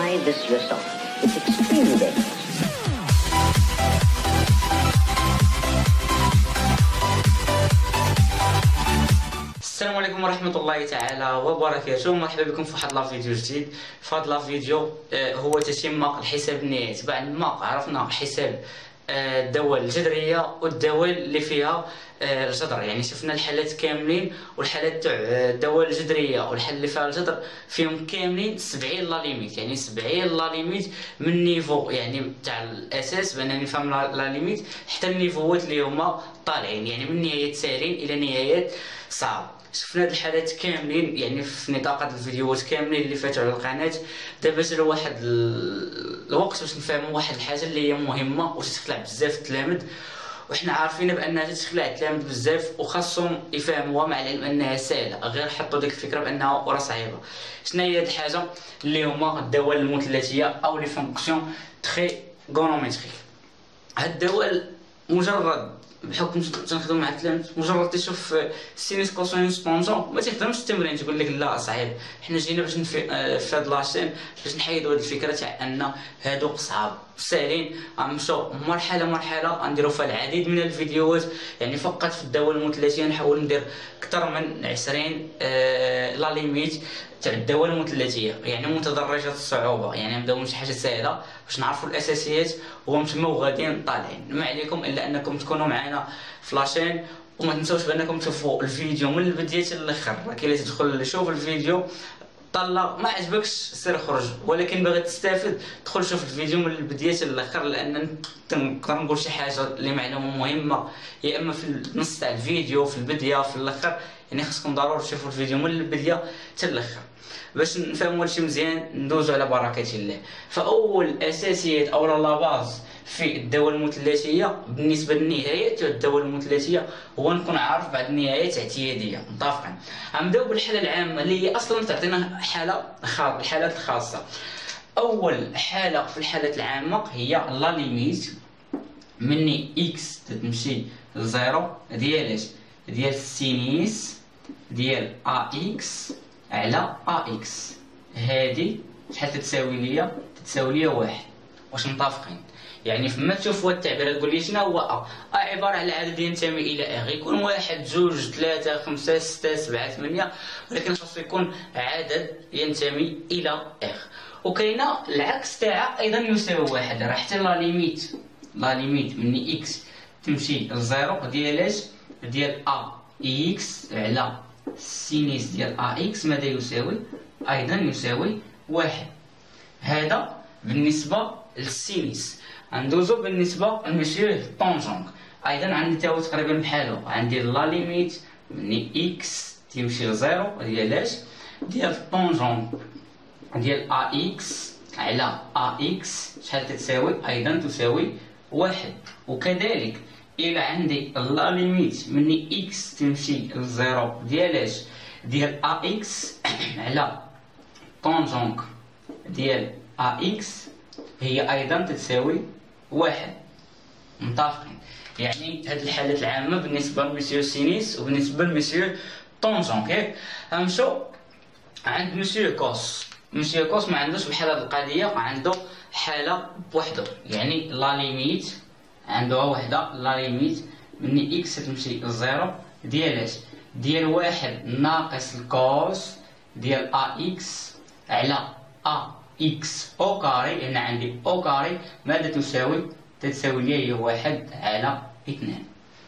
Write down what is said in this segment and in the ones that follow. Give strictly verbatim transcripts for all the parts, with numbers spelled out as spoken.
try this yourself. It's extremely dangerous. السلام عليكم ورحمة الله تعالى وبركاته. مرحبا بكم في واحد لا فيديو جديد. في هذا لا فيديو هو تتم الحساب النهائي بعد ما عرفنا حساب الدول الجذرية والدول اللي فيها الجذر، يعني شفنا الحالات كاملين والحالات تاع الدول الجذرية والحال اللي فيها الجذر فيهم كاملين سبعين لا ليميت، يعني سبعين لا ليميت من نيفو يعني تاع الاساس بانني نفهم لا ليميت حتى النيفوات اللي هما طالعين، يعني من نهايات ساهلين الى نهايات صعب. شفنا هاد الحالات كاملين يعني في نطاق هاد الفيديوهات كاملين اللي فاتوا على القناه. دابا جا واحد الوقت باش نفهموا واحد الحاجه اللي هي مهمه وتتخلع بزاف التلاميذ، وحنا عارفين بانها تتخلع التلاميذ بزاف وخاصهم يفهموها مع العلم انها سهله، غير حطوا ديك الفكره بانها راه صعيبه. شنو هي هاد الحاجه اللي هما الدول المثلثيه او لي فونكسيون تريغونوميتريك؟ هاد الدول مجرد بحكم تنخدم مع التلاميذ مجرد تشوف سينيس كوسينوس طونجون ما تخدمش التمرين تقول لك لا صعيب. حنا جينا باش نفي... في هاد لاشين باش نحيدوا هاد الفكره تاع ان هادوك صعاب ساهلين، غنمشيو مرحله مرحله غنديروا فيها العديد من الفيديوهات. يعني فقط في الدول المثلثيه نحاول ندير اكثر من عشرين آه لا ليميت تاع الدول المثلثيه، يعني متدرجه الصعوبه، يعني نبداو من شي حاجه سهله باش نعرفوا الاساسيات وهم تما وغاديين طالعين. ما عليكم الا انكم تكونوا معنا في لاشين، وما تنساوش بانكم تشوفوا الفيديو من البدايه حتى الاخر. كاين اللي تدخل شوف الفيديو طلع ما عجبكش سير خرج، ولكن باغي تستافد دخل شوف الفيديو من البدايه حتى الاخر، لان نقدر نقول شي حاجه اللي معلومه مهمه يا اما في النص تاع الفيديو في البدايه في الاخر، يعني خصكم ضروري تشوفوا الفيديو من البدايه حتى الاخر باش نفهموا هادشي مزيان ندوزو على بركه الله. فاول اساسيات او لا باز في الدول المثلثيه بالنسبه للنهايات تاع الدول المثلثيه هو نكون عارف بعض النهايات اعتياديه. متفقين؟ غنبداو بالحاله العامه اللي هي اصلا تعطينا حاله خاصه، الحالات الخاصه. اول حاله في الحالات العامه هي لا ليميت مني اكس تمشي لزيرو ديال ديال السينيس ديال ا اكس على ا اكس. هادي شحال تتساوي ليا؟ تتساوي ليا واحد. واش متفقين؟ يعني فما تشوف هاد التعبير تقول لي شنو هو ا؟ ا عباره على عدد ينتمي الى ا، يكون واحد جوج ثلاثة خمسة ستة سبعة ثمانية، ولكن خاصو يكون عدد ينتمي الى ا. وكاينه العكس تاعها ايضا يساوي واحد، راه حتى لا ليميت لا ليميت من اكس تمشي لزيرو ديال اش؟ ديال ا اكس على سينيس ديال ا اكس ماذا يساوي؟ ايضا يساوي واحد. هذا بالنسبه للسينيس. ندوزو بالنسبه لمسيو طونجون، ايضا عندي تاو تقريبا بحالو، عندي لا ليميت من اكس تمشي لزيرو ديال اش؟ ديال طونجون ديال ا اكس على ا اكس شحال تساوي؟ ايضا تساوي واحد. وكذلك الى عندي لا ليميت من اكس تمشي لزيرو ديال اش؟ ديال ا اكس على طونجونك ديال ا اكس هي ايضا تساوي واحد. متفقين؟ يعني هاد الحالات العامه بالنسبه لمسيو سينيس وبالنسبه لمسيو طونجونك. ياك غنمشيو عند مسيو كوس. مسيو كوس ما عندوش بحال هاد القضيه، عنده حاله بوحدو، يعني لا ليميت عندها وحده لا ليميت من اكس تمشي لزيرو ديال اش؟ ديال واحد ناقص الكوس ديال ا اكس على ا اكس او كاري، لان عندي او كاري ماذا تساوي؟ تتساوي لي هي واحد على اثنان.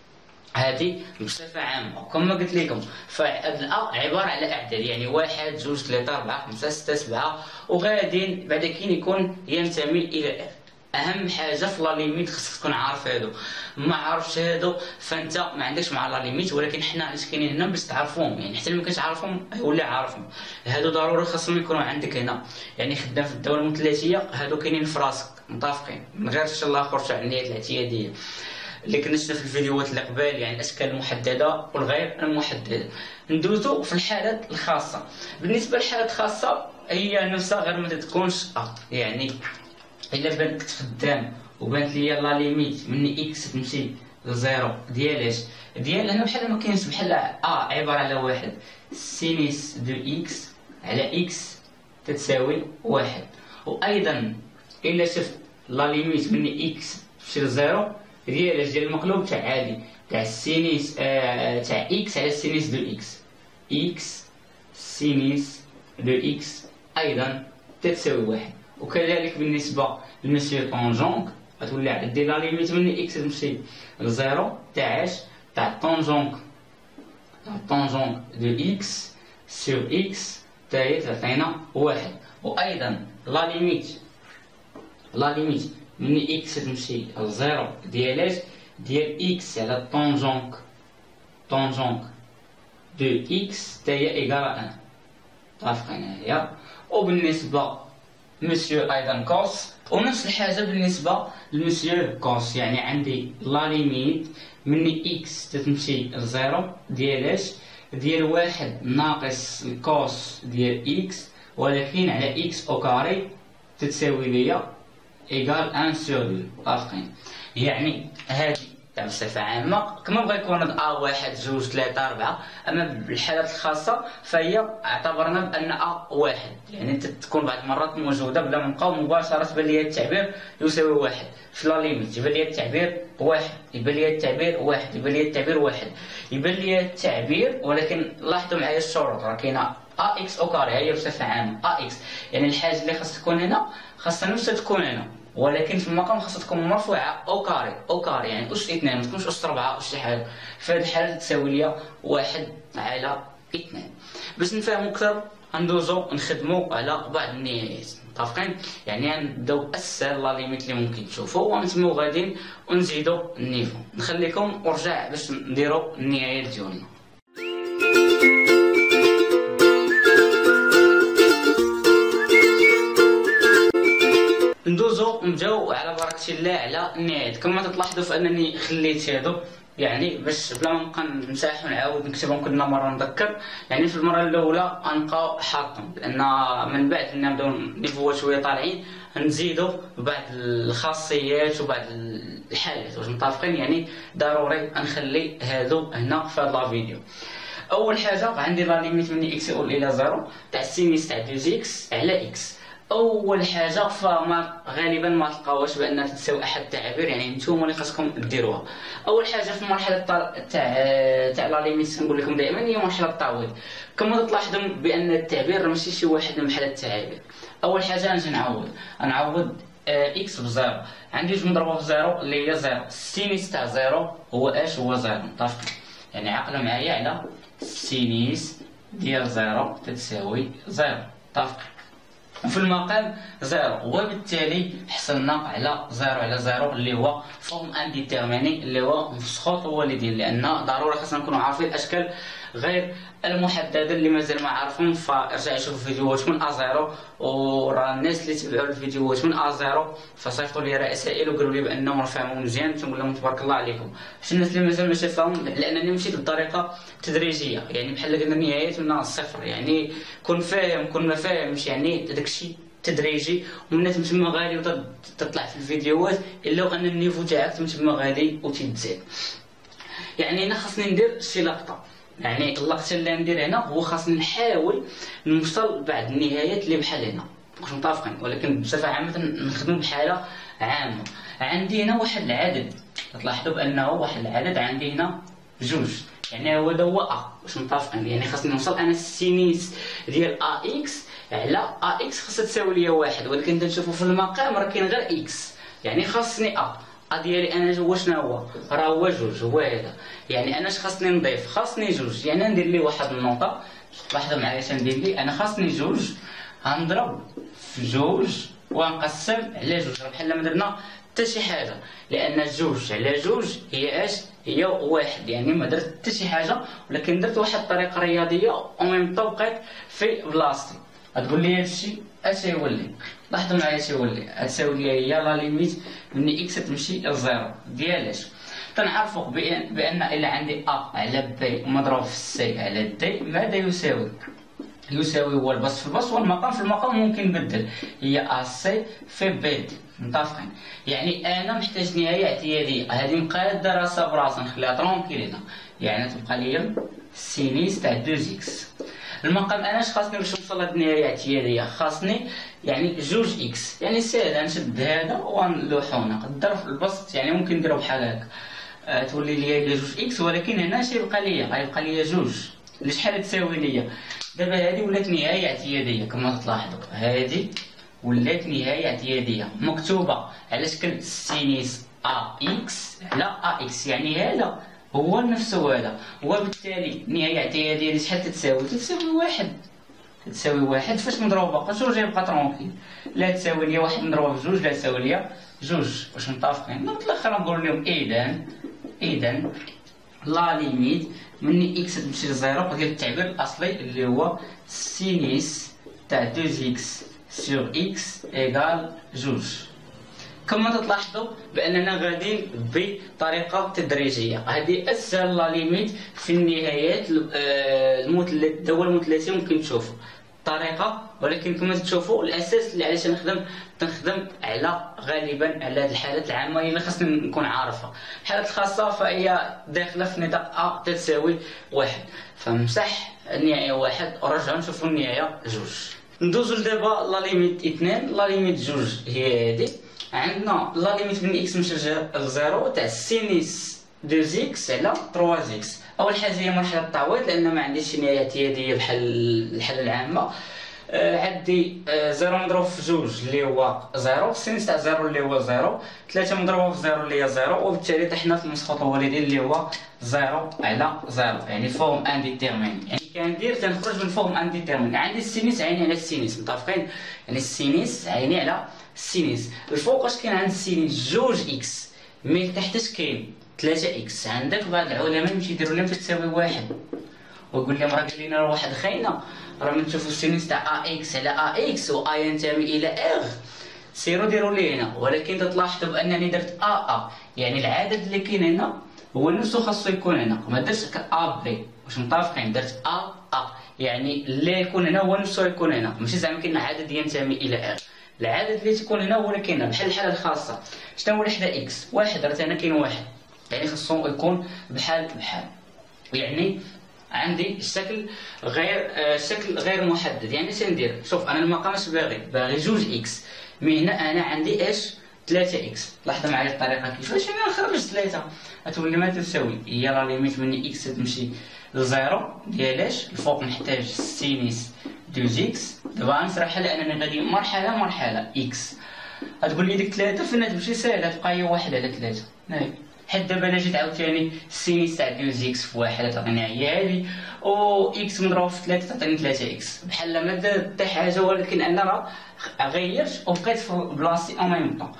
هذه بصفه عامه كما قلت لكم، فالأ عباره على اعداد، يعني واحد جوج ثلاثة أربعة خمسة ستة سبعة وغادي بعد كاين يكون ينتمي الى اف. اهم حاجه في لا ليميت خصك تكون عارف هادو. ما عارفش هادو فانت ما عندكش مع لا ليميت، ولكن حنا علاش كاينين هنا باش تعرفوهم، يعني حتى ما كنتش عارفهم يولي عارفهم. هادو ضروري خاصهم يكونوا عندك هنا، يعني خدام في الدوله المثلثيه هادو كاينين في راسك. متفقين؟ من غير ان شاء الله خرجت على النهايات الاعتياديه اللي كنا شفنا في الفيديوهات اللي قبل، يعني الاشكال المحدده والغير المحدده. ندوزو في الحالات الخاصه. بالنسبه للحالات الخاصه هي نفسها غير ما تكونش ا، يعني الا بانت خدام وبانت ليا لا ليميت من اكس تمشي لزيرو ديال اش؟ ديال هنا بحال ما كاينش، بحال ا عباره على واحد سينيس دو اكس على اكس تتساوي واحد. وايضا الا شفت لا ليميت من اكس تمشي لزيرو ديال ديال المقلوب تاع عادي تاع السينيس آه تاع اكس على السينيس دو اكس، اكس سينيس دو اكس ايضا تتساوي واحد. وكذلك بالنسبه لمسيو طونجونك غتولي دير لا ليميت من اكس تمشي لزيرو تاع اش تاع طونجونك تاع طونجونك دو اكس سور اكس تا هي تعطينا واحد. وايضا لا ليميت لا ليميت من اكس تمشي لزيرو ديال اش ديال اكس على طونجونك طونجونك دو اكس تا هي ايكال ان. متفقين هنايا. وبالنسبه مسيو ايضا كوس ونفس الحاجه بالنسبه لمسيو كوس، يعني عندي لا ليميت من اكس تتمشي لزيرو ديال اش ديال واحد ناقص الكوس ديال اكس ولكن على اكس او كاري تتساوي ليا ايكال ان سور دو. متفقين؟ يعني هادي تاع بصفة عامة كما بغا يكون ا واحد جوج ثلاثة أربعة، أما بالحالات الخاصة فهي اعتبرنا بأن ا واحد، يعني تكون بعض المرات موجودة بلا ما نبقاو مباشرة تبان ليا التعبير يساوي واحد في لا ليميت، يبان ليا التعبير واحد، يبان ليا التعبير واحد، يبان ليا التعبير واحد، يبان ليا التعبير ولكن لاحظوا معايا الشروط راه كاينة ا اكس او كاري هي بصفة عامة ا اكس، يعني الحاجة اللي خاصها تكون هنا خاصها نفسها تكون هنا، ولكن في المقام خاصها تكون مرفوعه او كاري او كاري يعني اس اثنين ما تكونش اس ربعه او شي حاجه. في هذه الحاله تساوي ليا واحد على اثنين. باش نفهموا اكثر غندوزو نخدموا على بعض النهايات. متفقين؟ يعني غنبداو اسهل لا ليميت اللي ممكن تشوفوا ونتمو غاديين ونزيدوا النيفو. نخليكم ورجع باش نديروا النهايات ديالنا. ندوزو نبداو على بركة الله على النهايات. كما تلاحظوا فانني خليت هادو يعني باش بلا ما نبقى نمسح ونعاود نكتبهم كل مره نذكر، يعني في المره الاولى غنبقاو حاطهم لان من بعد ملي نبداو نيفوات شويه طالعين نزيدو بعض الخاصيات وبعض الحالات. واش متفقين؟ يعني ضروري نخلي هادو هنا في هاد لا فيديو. اول حاجه عندي لا ليميت من اكس يقول الى زيرو تاع السينيس تاع دوز اكس على اكس. اول حاجه فما غالبا ما تلقاوهاش بانها تساوي احد التعابير، يعني نتوما اللي خاصكم ديروها. اول حاجه في مرحله تاع تاع لا ليميت نقول لكم دائما هي مرحله التعويض. كما تلاحظوا بان التعبير ماشي شي واحد من بحال التعابير. اول حاجه نجي نعوض نعوض اكس بزيرو، عندي جوج مضروبه في زيرو اللي هي زيرو، السينيس تاع زيرو هو اش هو زيرو. متفقين؟ يعني عقلوا معايا على السينيس ديال زيرو تتساوي زيرو. متفقين؟ وفي المقام زيرو، وبالتالي حصلنا على زيرو على زيرو اللي هو فورم انديتيرميني اللي هو مسخوط والدين، لان ضروري خاصنا نكونوا عارفين الاشكال غير المحدده اللي مازال ما عارفهم. فارجع شوف فيديوهات من ا زيرو، وراه الناس اللي تبعوا الفيديوهات من ا زيرو فصيفطوا لي رسائل وقالوا لي بانهم فهموا مزيان، تنقول لهم تبارك الله عليكم. باش الناس اللي مازال ما شافهم لانني مشيت بطريقه تدريجيه، يعني بحال قلنا النهايات من الصفر، يعني كون فاهم كون ما فاهمش، يعني داكشي تدريجي ومن تما غادي تطلع في الفيديوهات الا ان النيفو تاعك تما غادي وتتزاد. يعني انا خاصني ندير شي لقطه، يعني اللقطه اللي ندير هنا هو خاصني نحاول نوصل بعد النهايات اللي بحال هنا. واش متفقين؟ ولكن بصفه عامه نخدم بحاله عامه. عندي هنا واحد العدد، تلاحظوا بانه واحد العدد عندي هنا جوج، يعني هو هذا هو ا. واش متفقين؟ يعني خاصني نوصل انا السينيس ديال ا اكس على ا اكس خاصها تساوي ليا واحد، ولكن تنشوفوا في المقام راه كاين غير اكس، يعني خاصني ا ا ديالي انا هو شنو هو؟ راه هو جوج، هو هذا. يعني انا اش خاصني نضيف؟ خاصني جوج، يعني ندير ليه واحد النقطه. لاحظوا معايا اش ندير ليه، انا خاصني جوج غنضرب في جوج ونقسم على جوج، راه بحال ما درنا حتى شي حاجه، لان جوج على جوج هي اش؟ هي واحد، يعني ما درت حتى شي حاجه ولكن درت واحد الطريقه رياضيه وميم طبقت في بلاصتي. غتقول لي هادشي اش يولي؟ لاحظوا معايا اش يولي؟ غتساوي لي هي لا ليميت من اكس تمشي لزيرو ديالاش؟ تنعرفوا بان بان الا عندي ا على بي مضروب في سي على دي ماذا يساوي؟ يساوي هو البسط في البسط والمقام في المقام ممكن نبدل، هي ا سي في بي دي. متفقين؟ يعني انا محتاج نهايه اعتياديه، هذه مقاده راسها براسها نخليها ترونكيل هنا، يعني تبقى لي سينيس تاع دوز اكس. المقام انا اش خاصني باش نوصل لهاد النهايه الاعتياديه؟ خاصني يعني جوج اكس، يعني ساهله نشد هذا ونلوحو هنا. الضرب البسط يعني ممكن نديرو بحال هكا، أه تولي لي جوج اكس، ولكن هنا اش يبقى ليا؟ غيبقى ليا جوج اللي شحال تساوي ليا. دابا هذه ولات نهايه اعتياديه كما تلاحظوا، هذه ولات نهايه اعتياديه مكتوبه على شكل سينيس ا اكس على ا اكس، يعني هذا هو نفسه هذا، وبالتالي النهايه اعتياديه ديالي شحال تتساوي؟ تتساوي واحد، تتساوي واحد فاش مضروبه جوج يبقى ترونكيل، لا تساوي ليا واحد مضروبه في جوج لا تساوي ليا جوج. واش متفقين؟ دونك الاخر نقول لهم اذا اذا لا ليميت من اكس تمشي لزيرو ديال التعبير الاصلي اللي هو سينيس تاع دوز اكس سور اكس ايكال جوج. كما تلاحظوا باننا غاديين بطريقه تدريجيه. هذه اسهل لا ليميت في النهايات المثلث هو المثلثي ممكن تشوفوا طريقه، ولكن كما تشوفوا الاساس اللي علاش نخدم تنخدم على غالبا على هذه الحالات العامه اللي خاصني نكون عارفها. الحالات الخاصه فهي داخله في نطاق ا تساوي واحد، فمسح النهايه واحد ورجعوا نشوفوا النهايه جوج. ندوزو لدابا لا ليميت اثنان. لا ليميت جوج هي هذه، عندنا لا ليميت من اكس مشى لزيرو تاع سينيس دوز اكس على ثلاثة اكس. اول حاجه هي مرحله التعويض لان ما عنديش نهايه اعتياديه بحال الحاله العامه. آه عندي آه زيرو مضروب في جوج اللي هو زيرو، سينيس تاع زيرو اللي هو زيرو، ثلاثة مضروبه في زيرو اللي هي زيرو، وبالتالي طحنا في المسقط الوالدي اللي هو زيرو على زيرو، يعني فورم انديتيرمين. يعني كندير تنخرج من فورم انديتيرمين. عندي السينيس عيني على السينيس، متفقين؟ يعني السينيس عيني على السينيس. الفوق اش كاين عند السينيس؟ جوج اكس، مي تحت اش كاين؟ ثلاثة اكس. عندك بعض العلماء يمشي يديروا لهم تساوي واحد ويقول لهم راه قال لنا راه واحد خاينه، راه من تشوفوا السينيس تاع ا اكس على ا اكس و ا ينتمي الى ار، سيروا ديروا لي هنا. ولكن تلاحظوا بانني درت ا ا، يعني العدد اللي كاين هنا هو نفسه خاصو يكون هنا، ما درتش ا بي. واش متفقين؟ درت ا ا، يعني اللي يكون هنا هو نفسه يكون هنا، ماشي زعما كاين عدد ينتمي الى ار. العدد اللي تكون هنا هو اللي كاين بحال الحاله الخاصه. شنو هو الحدا اكس؟ واحد، راه هنا كاين واحد، يعني خصو يكون بحال بحال. يعني عندي الشكل غير آه الشكل غير محدد. يعني اش ندير؟ شوف انا المقام اش باغي؟ باغي جوج اكس، مي هنا انا عندي اش؟ ثلاثة اكس. لاحظوا معايا الطريقه كيفاش انا نخرج ثلاثة، غتولي ما تساوي هي لا ليميت من اكس تمشي لزيرو ديال اش؟ الفوق نحتاج سينيس دوز اكس. دابا غنشرحها لانني غادي مرحله مرحله اكس. غتقول لي ديك ثلاثة فين تمشي؟ ساهله، تبقى هي واحد على ثلاثة. هاي حيت دابا انا جيت عاوتاني السينيس تاع دوز اكس في واحد تعطيني هي هذه، و اكس مضروب في ثلاثة تعطيني ثلاثة اكس. بحال ما درت حتى حاجه، ولكن انا راه غيرت وبقيت في بلاصتي او ميم طون.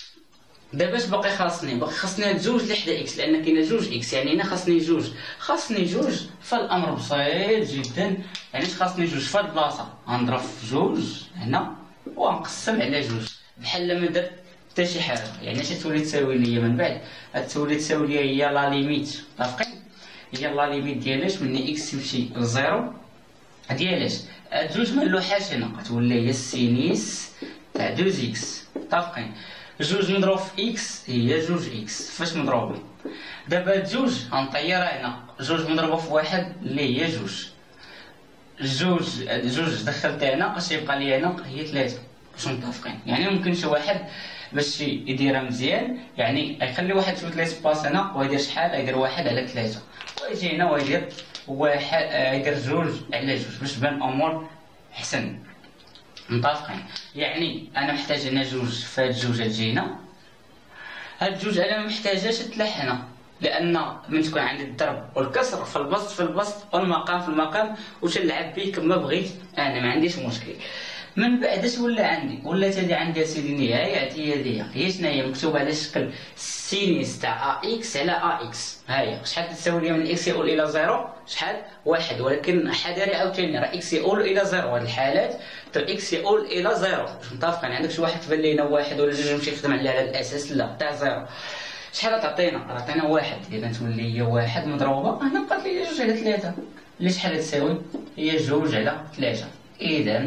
دابا اش باقي خاصني؟ باقي خاصني هاد جوج اللي حدا اكس، لان كاينه جوج اكس، يعني هنا خاصني جوج. خاصني جوج، فالامر بسيط جدا. يعني اش خاصني؟ جوج في هاد البلاصه غنضرب في جوج هنا ونقسم على جوج، بحال ما درت حتى شي حاجه. يعني اش تولي تساوي ليا من بعد؟ غتولي تساوي ليا هي لا ليميت، متفقين؟ هي لا ليميت ديالاش من اكس تمشي لزيرو ديالاش؟ هاد جوج ما نلوحاش هنا، غتولي هي السينيس تاع دوز اكس، متفقين؟ جوج مضروب في اكس هي جوج اكس. فاش مضروبين؟ دابا جوج غنطيرها هنا، جوج مضروبه في واحد اللي هي جوج. جوج جوج دخلتها هنا، اش يبقى لي هنا؟ هي ثلاثة. واش متفقين؟ يعني ممكن شي واحد باش يديرها مزيان، يعني يخلي واحد شويه لي سباس هنا ويدير شحال؟ يدير واحد على ثلاثة، ويجي هنا ويدير واحد، يدير جوج على جوج باش تبان الامور احسن. متفقين؟ يعني انا محتاج هنا جوج، فهاد جوج تجي هنا. هاد جوج انا ما محتاجاش تلح هنا، لان من تكون عندي الضرب والكسر في البسط في البسط والمقام في المقام وتلعب به كما بغيت، انا ما عنديش مشكل. من بعد اش ولا عندي؟ ولات هادي عندي سيدي نهايه اعتياديه. هي شنو هي؟ مكتوبه على شكل سينيس تاع ا اكس على ا اكس. ها هي شحال تساوي لي من اكس يؤول الى زيرو؟ شحال؟ واحد. ولكن حذاري عاوتاني، راه اكس يؤول الى زيرو، هاد الحالات تا اكس يؤول الى زيرو. واش متفقين؟ عندك شي واحد تبان لينا واحد ولا جوج يمشي يخدم على هذا الاساس، لا تاع زيرو. شحال تعطينا؟ تعطينا واحد، اذا تولي هي واحد مضروبه هنا بقات لي جوج على ثلاثة، اللي شحال تساوي؟ هي جوج على ثلاثة. اذا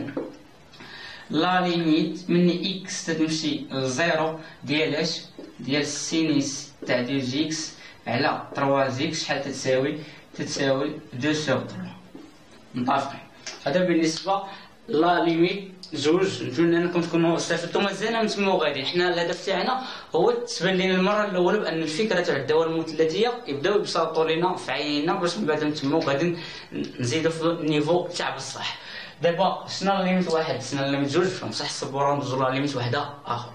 لا ليميت من اكس تمشي لزيرو ديالاش؟ ديال السينيس تاع دوز اكس على ثلاثة اكس. شحال تتساوي؟ تتساوي اثنين سور ثلاثة. متفقين؟ هذا بالنسبه لا ليميت جوج. نتمنى انكم تكونوا استفدتوا مزيان نتموا غادي. حنا الهدف تاعنا هو تبان لنا المره الاولى بان الفكره تاع الدواء المثلثيه يبداو يبسطوا لنا في عيننا باش من بعد نتموا غادي نزيدوا في النيفو تاع بصح. دابا شنو لا ليميت واحد شنو لا ليميت جوج فمصح الصبوره ندوزو لا ليميت وحده اخرى.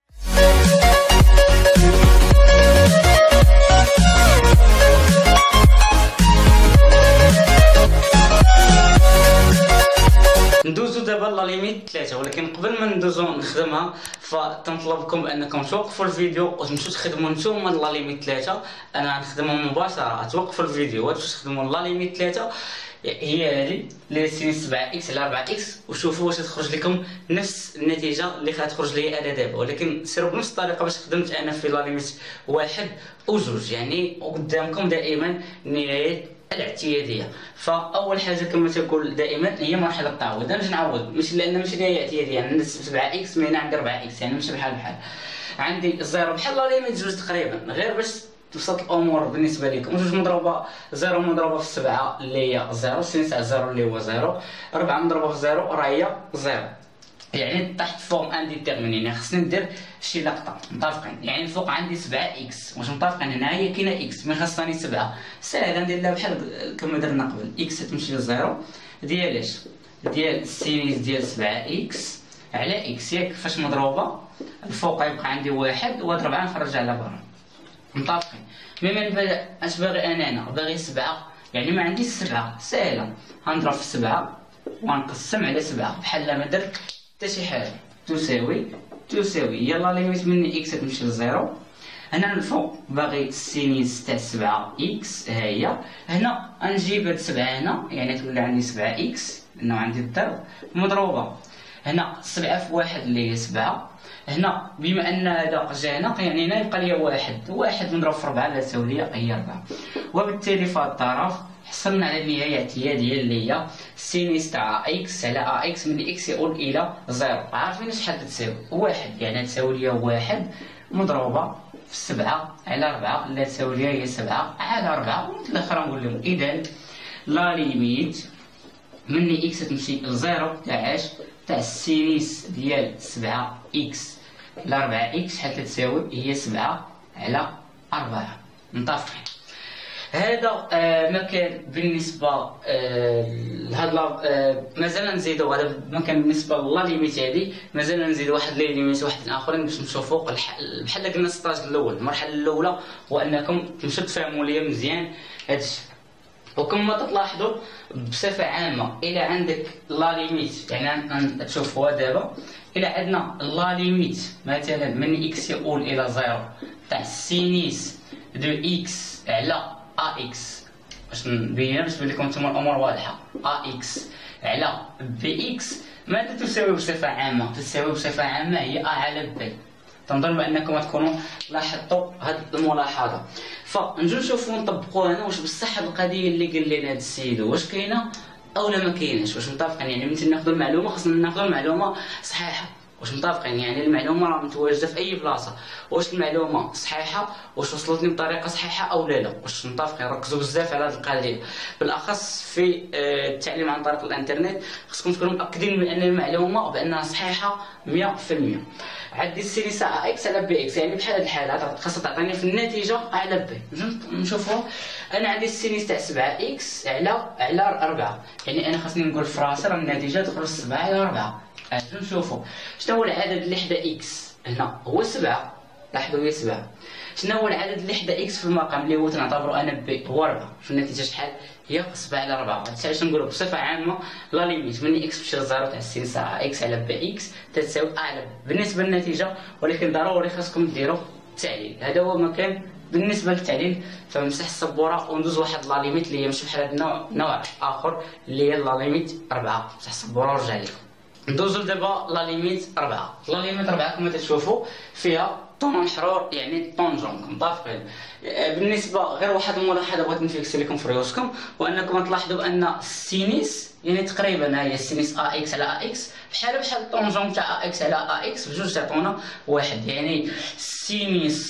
ندوزو دابا لا ليميت ثلاثة، ولكن قبل ما ندوزو نخدمها فتنطلبكم انكم توقفوا الفيديو وتمشيو تخدموا نتوما لا ليميت ثلاثة. انا غنخدمها مباشره، توقفوا الفيديو وتمشيو تخدموا لا ليميت ثلاثة. هي هذه اللي سينيس سبعة اكس على أربعة اكس، وشوفوا واش تخرج لكم نفس النتيجه اللي غتخرج لي انا دابا، ولكن سيروا بنفس الطريقه باش خدمت انا في لا ليميت واحد وجوج، يعني قدامكم دائما النهايات الاعتياديه. فاول حاجه كما تقول دائما هي مرحله التعويض. انا نجي نعوض ماشي لان ماشي نهايه اعتياديه، يعني سبعة اكس من هنا عندي أربعة اكس، يعني ماشي بحال بحال. عندي الزيرو بحال لا ليميت جوج تقريبا، غير باش تبسط الامور بالنسبه لكم. جوج مضروبه زيرو مضروبه في سبعة اللي هي زيرو، سينس تاع زيرو اللي هو زيرو، أربعة مضروبه في زيرو راه هي زيرو، يعني تحت فورم انديتيرميني. يعني خصني ندير شي لقطه متفقين. يعني الفوق عندي سبعة اكس، واش متفقين؟ هنا هي كاينه اكس مي خاصني سبعة، ساهله ندير لها بحال كما درنا قبل. اكس تمشي لزيرو ديالاش ديال السينيس ديال سبعة اكس على اكس، ياك فاش مضروبه الفوق يبقى عندي واحد وهاد ربعة نخرج على برا متفقين. مي من بعد اش باغي انا هنا؟ باغي سبعة، يعني ما عنديش سبعة، ساهله غنضرب في سبعة ونقسم على سبعة بحال ما درت حتى شي حاجه. تساوي تساوي يلا ليميت من اكس تمشي لزيرو. هنا الفوق باغي السينيس تاع سبعة اكس ها هي، هنا غنجيب هاد سبعة هنا يعني تولي عندي سبعة اكس لانه عندي الضرب مضروبه هنا سبعة في واحد اللي هي سبعة. هنا بما ان هذا جا هنا يعني هنا يبقى لي واحد، واحد مضروب في ربعة لا تساوي لي هي ربعة. وبالتالي في هاد الطرف حصلنا على النهايه الاعتياديه اللي هي سينيس تاع اكس على ا اكس من اكس يؤول الى زيرو. عارفين شحال تساوي؟ واحد، يعني تساوي لي واحد مضروبه في سبعة على أربعة لا تساوي لي هي سبعة على أربعة. ومثل الاخرى نقول لهم اذا لا ليميت من اكس تمشي لزيرو تاع اش تاع السينيس ديال سبعة اكس على أربعة اكس شحال تساوي؟ هي سبعة على أربعة. متفقين؟ هذا آه مكان بالنسبه آه لهاد آه مازال نزيدو. هذا مكان بالنسبه لا ليميت هذه، مازال نزيد واحد لي ليميت واحد اخرين باش نشوفوا بحال قلنا السطاج الاول. المرحله الاولى هو انكم تمشيو تفهموا ليا مزيان هادشي. وكما تلاحظوا بصفه عامه الى عندك لا ليميت، يعني تشوفوا دابا الى عندنا لا ليميت مثلا من اكس يؤول الى زيرو تاع السينيس دو اكس على ا اكس، باش نبين باش تبان لكم نتوما الامور واضحه. ا اكس على بي اكس ماذا تساوي بصفه عامه؟ تساوي بصفه عامه هي ا على بي. تنظن بانكم تكونوا لاحظتوا هذه الملاحظه. فنجيو نشوفوا نطبقوا هنا واش بصح هذه القضيه اللي قال لنا هذا السيد واش كاينه او لا ما كايناش. واش متفقين؟ يعني ملي ناخذوا المعلومه خصنا ناخذوا المعلومه صحيحه. واش متفقين؟ يعني المعلومه راه متواجده في اي بلاصه، واش المعلومه صحيحه، واش وصلتني بطريقه صحيحه او لا لا. واش متفقين؟ ركزوا بزاف على هذه القضيه، بالاخص في التعليم عن طريق الانترنت خصكم تكونوا متاكدين من ان المعلومه بانها صحيحه مية في المية. عندي السينيس تاع اكس على بي اكس، يعني بحال هذه الحاله خاصها تعطيني في النتيجه على بي. نشوفوا انا عندي السينيس تاع سبعة اكس على على أربعة، يعني انا خاصني نقول في راسي راه النتيجه تخرج سبعة على أربعة. اجي نشوفوا شنو هو العدد اللي حدا اكس هنا هو سبعة. لاحظوا هي سبعة. شنو هو العدد اللي حدا اكس في المقام اللي هو تنعتبروا انا بي هو أربعة. في النتيجه شحال هي؟ سبعة على أربعة. هادشي علاش نقولوا بصفه عامه لا ليميت من اكس تمشي لزيرو تاع السينس تاع اكس على بي اكس تساوي اعلى بالنسبه للنتيجه، ولكن ضروري خاصكم ديروا التعليل. هذا هو مكان بالنسبه للتعليل. فنمسح السبوره وندوز واحد لا ليميت اللي هي ماشي بحال هذا النوع نوع اخر اللي هي لا ليميت أربعة. مسح السبوره ورجع لكم. ندوزو دابا لا ليميت أربعة. لا ليميت أربعة كما تشوفوا فيها طون محرور يعني طونجونك. متفقين؟ بالنسبه غير واحد الملاحظه بغيت نفيكسي لكم في ريوسكم، وانكم تلاحظوا ان السينيس يعني تقريبا هي السينيس ا اكس على ا اكس بحال بحال الطونجون تاع ا اكس على ا اكس بجوج تعطونا واحد. يعني السينيس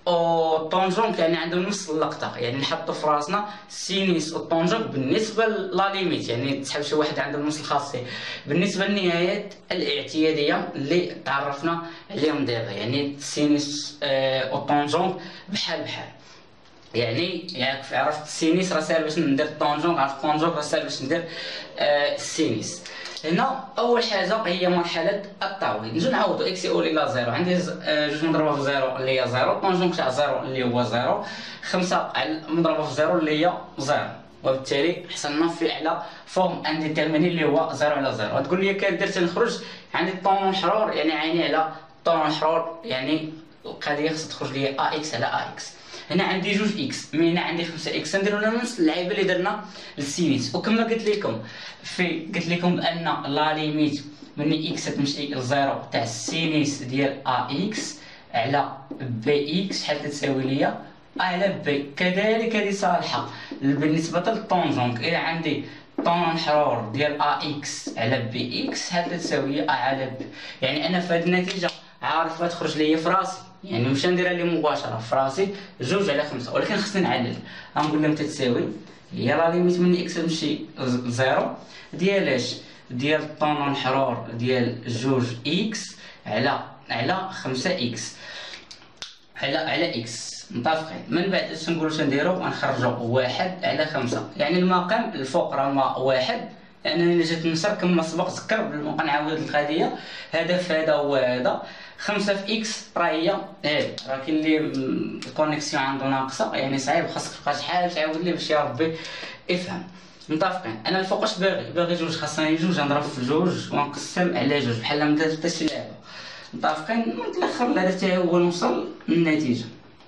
والطونجونك يعني عندهم نفس اللقطه، يعني نحطوا في راسنا السينيس والطونجونك بالنسبه لا ليميت، يعني تسحب شي واحد عنده نفس الخاصيه بالنسبه للنهايات الاعتياديه اللي تعرفنا عليهم دابا. يعني السينيس آه والطونجونك بحال بحال، يعني ياك عرفت السينيس راه ساهل باش ندير الطونجونك، عرفت الطونجونك راه ساهل باش ندير آه السينيس. هنا اول حاجه هي مرحله التعويض. نجي نعوضوا اكس يولي لا زيرو، عندي جوج مضروبه في زيرو اللي هي زيرو، طونجونك تاع زيرو اللي هو زيرو، خمسة مضروبه في زيرو اللي هي زيرو، وبالتالي حصلنا في على فورم انديتيرميني اللي هو زيرو على زيرو. تقول لي كان درت نخرج عندي الطون محرور، يعني عيني على الطون محرور، يعني القضيه خصها تخرج لي ا اكس على ا اكس. هنا عندي جوج اكس، من هنا عندي خمسة اكس، نديرو نفس اللعيبه اللي درنا للسينيس. وكما قلت لكم في قلت لكم بان لا ليميت من اكس تمشي لزيرو تاع السينيس ديال ا اكس على بي اكس شحال تساوي ليا على بي. كذلك هذه صالحه بالنسبه للطونجونك، الى عندي طون محرور ديال ا اكس على بي اكس شحال تساوي لي ا على بي. يعني انا في هذه النتيجه عارف تخرج ليا في راسي، يعني مش نديرها لي مباشره في راسي جوج على خمسة، ولكن خصني نعلل. غنقول لهم تتساوي هي لا ليميت من اكس تمشي زيرو ديال اش ديال الطون محرور ديال جوج اكس على على خمسة اكس على على اكس. متفقين؟ من بعد اش نقولوا شنديرو؟ غنخرجوا واحد على خمسة، يعني المقام الفوق راه ما واحد، لانني جيت نشر كما سبق ذكر بل نعاود القضيه. هدف هذا هو هذا خمسة في اكس راه هي هادي، راه كاين اللي الكونيكسيون عنده ناقصه، يعني صعيب خاصك تبقى شحال تعاود لي باش يا ربي يفهم. متفقين؟ انا الفوق اش باغي؟ باغي جوج، خاصني جوج نضرب في جوج ونقسم على جوج بحال ما درت حتى شي لعبه. متفقين؟ من الاخر الهدف تاعي هو نوصل للنتيجه.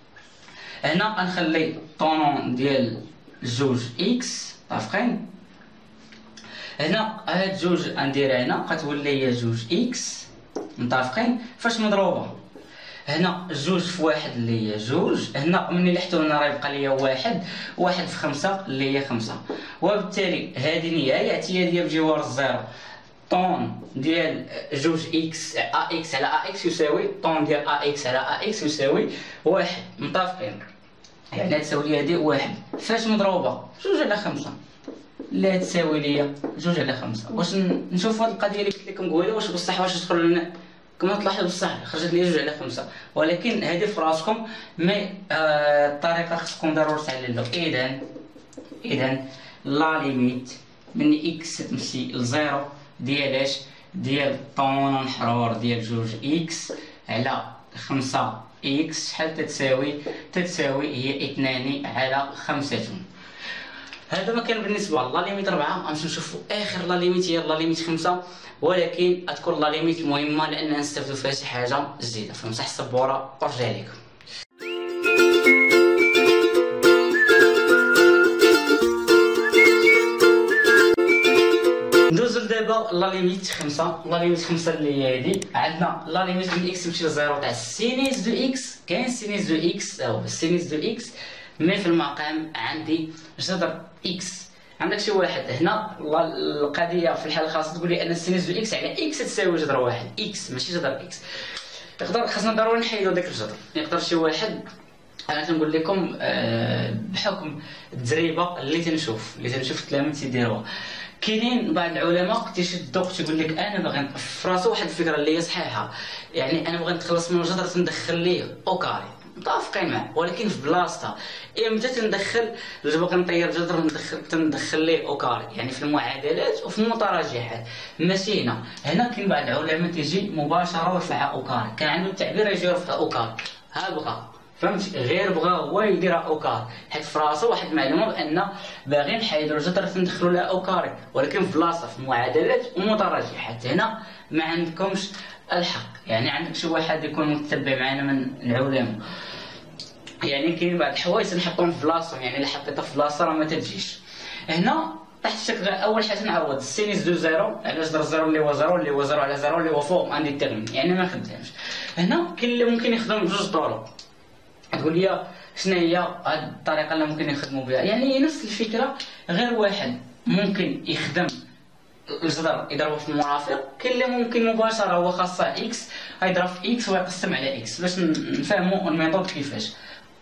هنا غنخلي طونون ديال جوج اكس. متفقين؟ هنا هاد جوج غنديرها هنا غتولي هي جوج اكس. متفقين؟ فاش مضروبه هنا جوج في واحد اللي هي جوج، هنا ملي لحتو هنا راه يبقى ليا واحد، واحد في خمسة اللي هي خمسة، وبالتالي هذه نهايه اعتياديه بجوار الزيرو. طون ديال جوج اكس ا اكس على ا اكس يساوي طون ديال ا اكس على ا اكس يساوي واحد. متفقين؟ يعني تساوي لي هذه واحد فاش مضروبه جوج على خمسة اللي تساوي ليا جوج على خمسة. واش نشوف هاد القضيه اللي قلت لكم قبيله واش بصح واش تدخل لنا كما تلاحظوا بصح خرجت لي جوج على خمسة، ولكن هذه في راسكم مي آه الطريقه خصكم ضروري تعللوا. اذا اذا لا ليميت من اكس تمشي لزيرو ديال اش ديال طون محرور ديال جوج اكس على خمسة اكس شحال تتساوي؟ تتساوي هي اثنان على خمسة. هذا ما كان بالنسبه لا ليميت أربعة. غنمشيو نشوفوا اخر لا ليميت هي لا ليميت خمسة، ولكن تكون لا ليميت مهمه لان نستافدوا فيها شي حاجه جديده. فمسح السبوره ورجع لكم. ندوزو دابا لا ليميت خمسة. لا ليميت خمسة اللي هي هادي، عندنا لا ليميت من اكس تمشي لزيرو تاع السينيس دو اكس. كاين سينيس دو اكس او السينيس دو اكس، مي في المقام عندي جذر اكس. عندك شي واحد هنا القضيه في الحاله الخاصه تقول لي ان السينيس دو اكس على اكس تساوي جذر واحد اكس ماشي جذر اكس. يقدر خاصنا ضروري نحيدو داك الجذر. يقدر شي واحد، انا تنقول لكم أه بحكم التجربه اللي تنشوف اللي تنشوف التلاميذ تيديروها، كاينين بعض العلماء تيشدوا تيقول لك انا باغي في راسو واحد الفكره اللي هي صحيحه، يعني انا بغيت نتخلص من الجذر تندخل ليه او كاري. متفقين معاه، ولكن في بلاصتها امتى تندخل باغي نطير جذر ندخل تندخل ليه او كاري، يعني في المعادلات وفي المتراجحات ماشي هنا. هنا كاين بعض العلماء تيجي مباشره ورفعها او كاري، كان عنده التعبير يجي يرفع او كاري، ها بغى فهمت غير بغى هو يديرها او كاري، حيت في راسو واحد المعلومه بان باغي نحيدوا الجذر ندخلوا لها او كاري، ولكن في بلاصه في المعادلات ومتراجحات هنا ما عندكمش الحق. يعني عندك شي واحد يكون متتبع معنا من العلماء، يعني كاين بعض الحوايج نحطهم في بلاصتهم، يعني الا حطيتها في بلاصه راه ما تجيش. هنا تحت الشكل اول حاجه نعوض السينيس دو زيرو على جذر زيرو اللي هو زيرو اللي هو زيرو على زيرو اللي هو فوق عندي الترمي، يعني ما خدامش. هنا كاين اللي ممكن يخدم بجوج طرق. تقول لي شنو هي هاد الطريقه اللي ممكن يخدموا بها؟ يعني نفس الفكره غير واحد ممكن يخدم الجذر يضربه في المرافق، كاين اللي ممكن مباشره هو خاصه اكس يضرب في اكس ويقسم على اكس باش نفهموا الميثود كيفاش.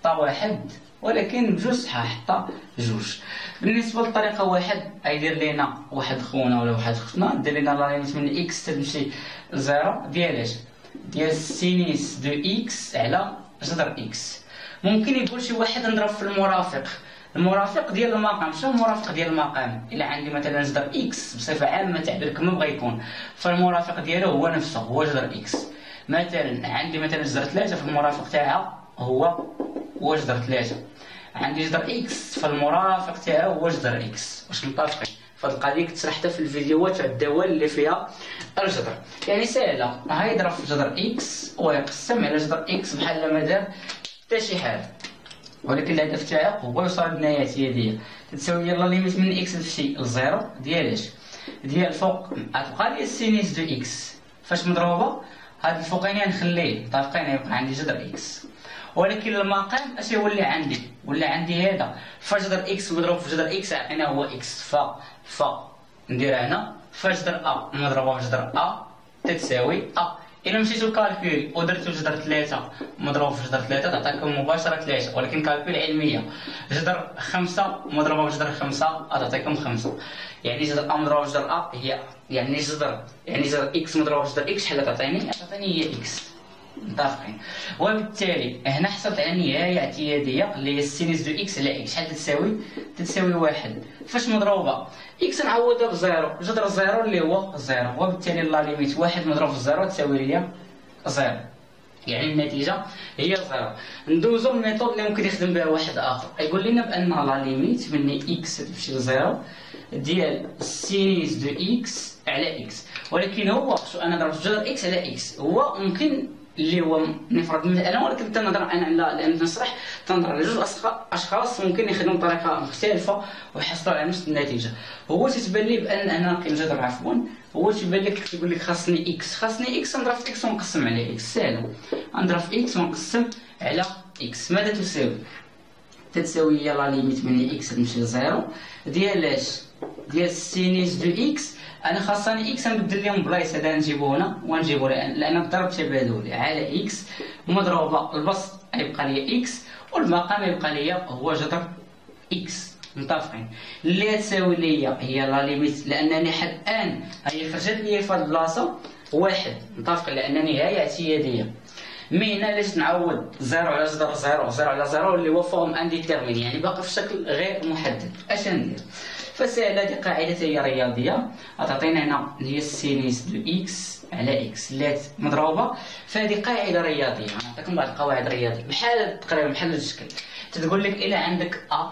حطها واحد، ولكن بجوج صحاح حطها جوج. بالنسبه للطريقه واحد غيدير لينا واحد خونا ولا واحد اختنا دير لينا لا ليميت من اكس تمشي لزيرو ديال اش ديال سينيس دو اكس على جذر اكس. ممكن يقول شي واحد نضرب في المرافق، المرافق ديال المقام. شنو المرافق ديال المقام؟ الا عندي مثلا جذر اكس بصفه عامه تعبير كما بغى يكون، فالمرافق ديالو هو نفسه هو جذر اكس. مثلا عندي مثلا جذر ثلاثة في المرافق تاعها هو هو جذر ثلاثة، عندي جذر اكس فالمرافق تاعو هو جذر اكس. واش متفقين؟ فهاد القضيه كنت شرحتها في الفيديوهات تاع الدوال اللي فيها الجذر. يعني ساهله، غيضرب في جذر اكس ويقسم على جذر اكس بحال ما دار حتى شي حاجه، ولكن الهدف تاعك هو يوصل للنهايه ديالها. تساوي لا ليميت من اكس تمشي لزيرو ديال اش ديال فوق غتبقى لي السينيس دو اكس فاش مضروبه هاد الفوقاني نخليه متفقين، يبقى عندي جذر اكس. ولكن المقام اش يولي عندي؟ ولا عندي هذا فجذر اكس مضروب في جذر اكس عطينا هو اكس، ف ف نديرها هنا فجذر ا مضروبه في جذر ا تتساوي ا. الا مشيتو كالكول ودرتو جذر ثلاثة مضروب في جذر ثلاثة تعطيكم مباشره ثلاثة، ولكن كالكول علميه. جذر خمسة مضروبه في جذر خمسة تعطيكم خمسة، يعني جذر ا مضروبه في جذر ا هي يعني جذر يعني جذر اكس مضروبه في جذر اكس شحال تعطيني؟ تعطيني هي اكس. متفقين؟ وبالتالي هنا حصلت على نهايه اعتياديه اللي هي السينيس دو اكس على اكس. شحال تساوي؟ تساوي واحد. فاش مضروبه اكس نعوضها بزيرو، جذر زيرو اللي هو زيرو، وبالتالي لا ليميت واحد مضروب في زيرو تساوي ليا زيرو، يعني النتيجه هي زيرو. ندوزو للميثود اللي ممكن يخدم بها واحد اخر، يقول لنا بان لا ليميت من اكس تمشي لزيرو ديال سينيس دو اكس على اكس. ولكن هو شو انا ضربت جذر اكس على اكس، هو ممكن اللي هو نفرض مثلا، ولكن تنهضر انا على لان نشرح تنهضر على جوج اشخاص ممكن يخدموا بطريقه مختلفه ويحصلوا على نفس النتيجه. هو تتبان لي بان انا كنجذر عفوا هو تيبان لك تيقول لك خاصني اكس خاصني اكس نضرب في اكس ونقسم على اكس. ساهله، نضرب في اكس ونقسم على اكس. ماذا تساوي؟ تتساوي هي لا ليميت من اكس تمشي لزيرو ديال اش ديال سينيس دو اكس. انا خاصني اكس نبدل لهم بلايص، هذا نجيبو هنا ونجيبو لان الضرب تبادلي على اكس مضروبه البسط يبقى لي اكس والمقام يبقى لي هو جذر اكس. متفقين؟ اللي تساوي لي هي لا ليميت لانني حد الان هي خرجت لي في هذه البلاصه واحد. متفقين؟ لان نهايه اعتياديه. مي هنا علاش نعوض زيرو على جذر زيرو زيرو على زيرو اللي هو فورم انديتيرميني، يعني باقي في شكل غير محدد. اش ندير؟ فسهله، هذه قاعده هي رياضيه غتعطينا هنا هي السينيس دو اكس على اكس اللي مضروبه، فهذه قاعده رياضيه. نعطيكم بعض القواعد الرياضيه بحال تقريبا بحال الشكل. تتقول لك الا عندك ا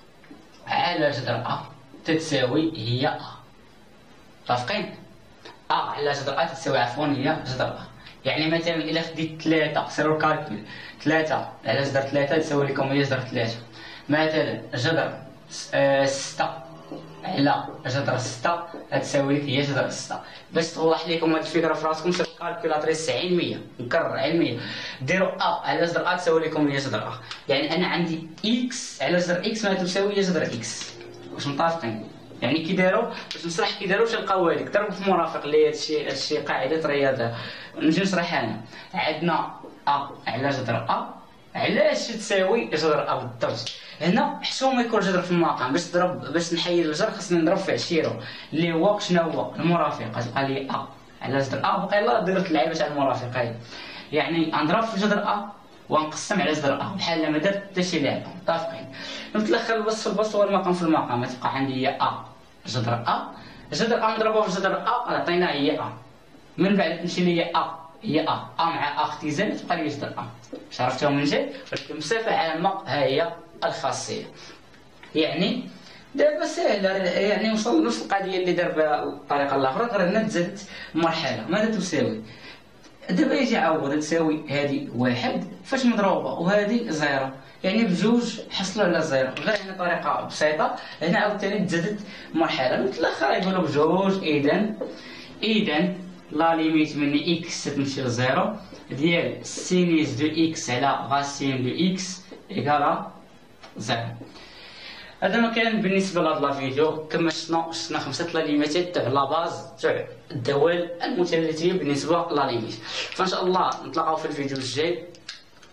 على جذر ا تتساوي هي ا. متفقين؟ ا على جذر ا تتساوي عفوا هي جذر ا. يعني مثلا الا خديت ثلاثة سيروا الكالكول، ثلاثة على جذر ثلاثة تساوي لكم هي جذر ثلاثة. مثلا جذر ستة على جذر ستة غتساوي لك هي جذر ستة. باش توضح لكم هاد الفكره في راسكم سيروا الكالكولاتريس علميه، نكرر علميه، ديروا ا على جذر ا تساوي لكم هي جذر ا. يعني انا عندي اكس على جذر اكس ما تساوي هي جذر اكس. واش متفقين؟ يعني كي داروا باش نشرح كي داروا تلقاو هذيك ضربوا في مرافق اللي هادشي هادشي قاعده رياضه. نجي نشرحها انا. عندنا ا على جذر ا علاش تساوي جذر ا بالضبط. هنا حشو ما يكون جذر في المقام باش نضرب باش نحيد الجذر خاصني نضرب في عشيرو اللي هو شنو هو المرافق. غتبقى لي ا على جذر ا بقى يلاه درت اللعيبه تاع المرافق هاي، يعني نضرب في جذر ا ونقسم على جذر ا بحال ما درت حتى شي لعبه. متفقين؟ نتلخر البسط في البسط والمقام في المقام. تبقى عندي هي ا جذر ا جذر ا مضروبه في جذر ا عطينا هي ا. من بعد تمشي لي ا هي ا ا مع ا اختزال تبقى لي جذر ا. عرفتوها من جد؟ ولكن بصفه عامه ها هي الخاصيه. يعني دابا ساهله، يعني وصل نفس القضيه اللي دار بها الطريقه الاخرى غير هنا تزادت مرحله. ماذا تساوي؟ دابا يجي عوض تساوي هذه واحد فاش مضروبه وهذه زيرو، يعني بجوج حصلوا على زيرو. غير هنا طريقه بسيطه، هنا عاوتاني تزادت مرحله. مثل الاخر يقولوا بجوج. اذا اذا لا ليميت من اكس تمشي لزيرو ديال سينيس دو اكس على غاسين دو اكس ايكالا زيرو. هذا ما كان بالنسبه لهذا الفيديو. كما شفنا شفنا خمسه لا ليميتات تاع لا باز تاع الدوال المثلثيه بالنسبه لا ليميت. فان شاء الله نتلاقاو في الفيديو الجاي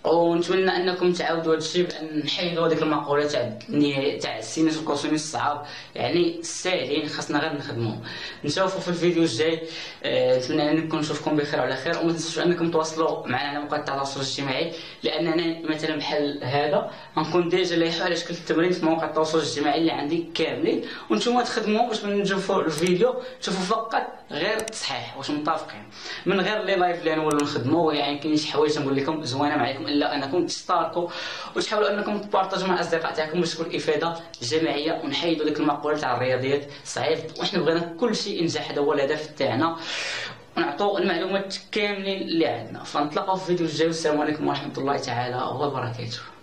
ونتمنى انكم تعاودوا هذا الشيء بان نحيدوا هذيك المقوله تاع تاع السينوس والكوسينوس الصعاب، يعني ساهلين خاصنا غير نخدموا. نشوفوا في الفيديو الجاي. أه نتمنى انكم نشوفكم بخير وعلى خير، وما تنسوش انكم تواصلوا معنا على مواقع التواصل الاجتماعي، لاننا مثلا بحال هذا غنكون ديجا لايحوا على شكل التمرين في مواقع التواصل الاجتماعي اللي عندي كاملين، وانتم تخدموا باش من نشوفوا الفيديو تشوفوا فقط غير التصحيح واش متفقين، من غير لي لايف اللي نولوا نخدموا. يعني كاين شي حوايج نقول لكم زوينه معكم الا انكم تشتركوا وتحاولوا انكم تبارطاجوا مع الاصدقاء تاعكم باش تكون افاده جماعيه، ونحيدوا ديك المقوله تاع الرياضيات صعيب، وحنا بغينا كل شيء ينجح، هذا هو الهدف تاعنا، ونعطوا المعلومات كاملين اللي عندنا. فنتلاقاو في الفيديو الجاي، والسلام عليكم ورحمه الله تعالى وبركاته.